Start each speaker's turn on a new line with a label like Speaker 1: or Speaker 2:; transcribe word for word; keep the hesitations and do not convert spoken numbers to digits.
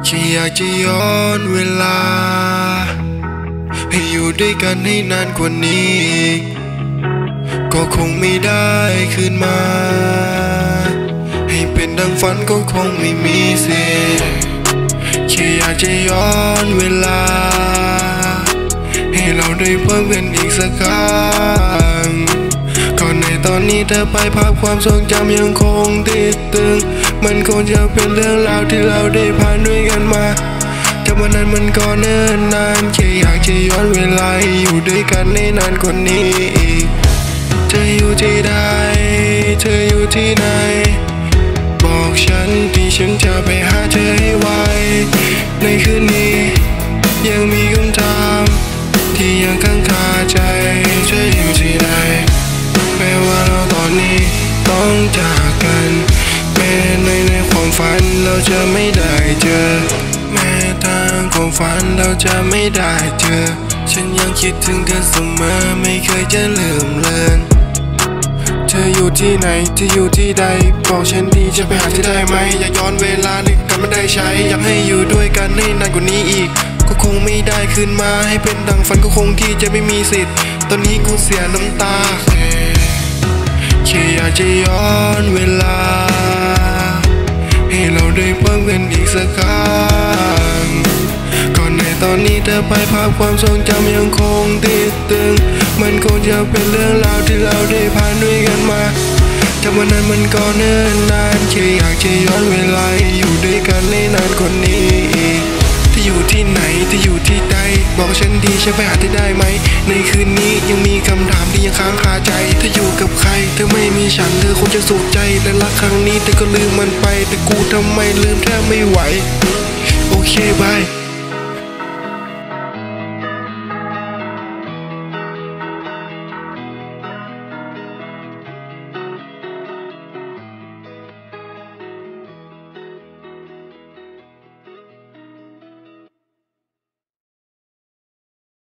Speaker 1: ฉันอยากจะย้อนเวลาให้อยู่ด้วยกันให้นานกว่านี้อีกก็คงไม่ได้คืนมาให้เป็นดังฝันก็คงไม่มีสิทธิ์แค่อยากจะย้อนเวลาให้เราได้พบกันอีกสักครั้งก่อนในตอนนี้เธอไปภาพความทรงจำยังคงติดตึงมันคงจะเป็นเรื่องราวที่เราได้ผ่านด้วยกันมาแต่วันนั้นมันก็เนิ่นนานแค่อยากจะย้อนเวลาให้อยู่ด้วยกันให้นานกว่านี้อีกเธออยู่ที่ใดเธออยู่ที่ไหนบอกฉันที่ฉันจะไปหาเธอให้ไวในคืนนี้ยังมีคำถามที่ยังค้างคาใจเธออยู่ที่ไหนแม้ว่าเราตอนนี้ต้องจากกันแม้ในในความฝันเราจะไม่ได้เจอแม้ทางความฝันเราจะไม่ได้เจอฉันยังคิดถึงเธอเสมอไม่เคยจะลืมเลือนเธออยู่ที่ไหนเธออยู่ที่ใดบอกฉันดีจะไปหาเธอได้ไหมอยากย้อนเวลาหรือกันไม่ได้ใช้อยากให้อยู่ด้วยกันให้นานกว่านี้อีกก็คงไม่ได้คืนมาให้เป็นดังฝันก็คงที่จะไม่มีสิทธิ์ตอนนี้กูเสียน้ำตาแค่อยากจะย้อนเวลาให้เราได้พบกันอีกสักครั้งก่อนในตอนนี้เธอไปภาพความทรงจำยังคงติดตึงมันคงจะเป็นเรื่องราวที่เราได้ผ่านด้วยกันมาแต่วันนั้นมันก็เนิ่นนานแค่อยากจะย้อนเวลาอยู่ด้วยกันให้นานกว่านี้อีกที่อยู่ที่ไหนที่อยู่ที่ใดบอกฉันดีฉันไปหาเธอได้ไหมในคืนนี้ยังมีคำถามที่ยังค้างคาใจเธออยู่กับใครเธอไม่มีฉันเธอคงจะสุขใจและรักครั้งนี้เธอก็ลืมมันไปแต่กูทำไมลืมแทบไม่ไหวโอเคบาย